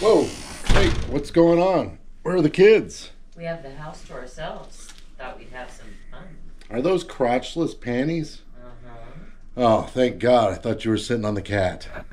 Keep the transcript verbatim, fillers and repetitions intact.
Whoa, hey, what's going on? Where are the kids? We have the house to ourselves. Thought we'd have some fun. Are those crotchless panties? Uh-huh. Oh, thank God. I thought you were sitting on the cat.